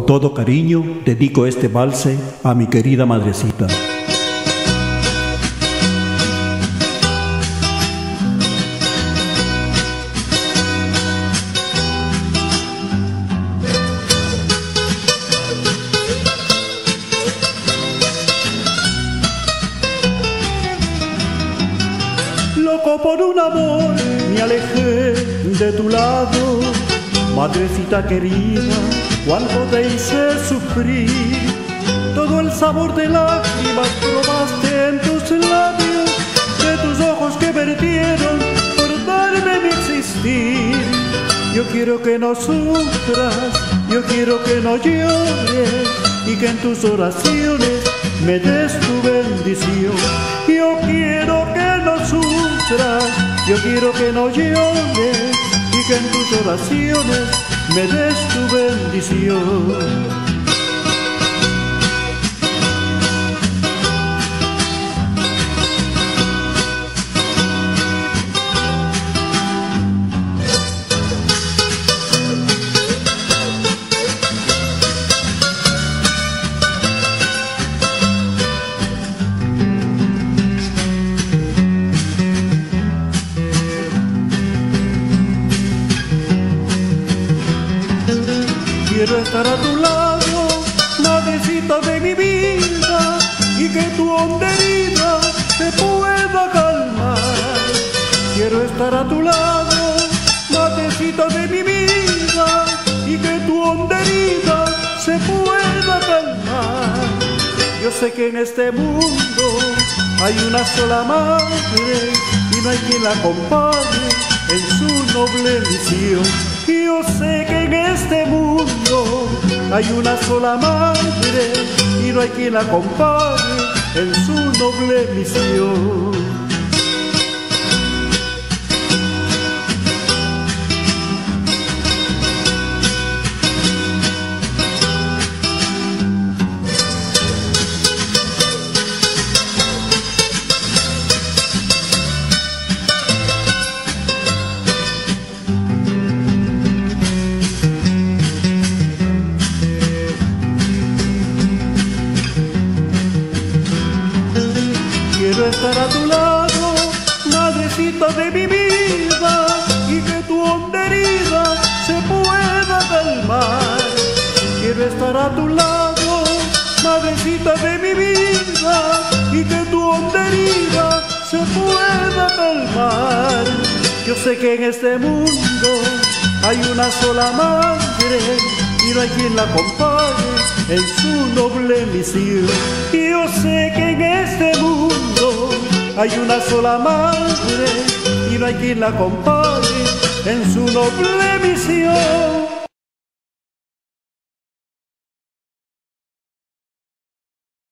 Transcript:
todo cariño dedico este valse a mi querida madrecita. Loco por un amor me alejé de tu lado, madrecita querida, cuánto te hice sufrir. Todo el sabor de lágrimas probaste en tus labios, de tus ojos que vertieron por darme mi existir. Yo quiero que no sufras, yo quiero que no llores, y que en tus oraciones me des tu bendición. Yo quiero que no sufras, yo quiero que no llores, y que en tus oraciones me des tu bendición. Quiero estar a tu lado, madrecita de mi vida, y que tu honda herida se pueda calmar. Quiero estar a tu lado, madrecita de mi vida, y que tu honda herida se pueda calmar. Yo sé que en este mundo hay una sola madre, y no hay quien la acompañe en su noble misión. Yo sé que en este mundo hay una sola madre, y no hay quien la acompañe en su noble misión. Quiero estar a tu lado, madrecita de mi vida, y que tu honda herida se pueda calmar. Quiero estar a tu lado, madrecita de mi vida, y que tu honda herida se pueda calmar. Yo sé que en este mundo hay una sola madre, y no hay quien la acompañe en su noble misión. Yo sé que en este mundo hay una sola madre, y no hay quien la acompañe en su noble misión.